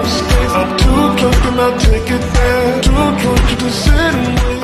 mistakes. I'm too drunk and I take it there. Too drunk to just sit and wait.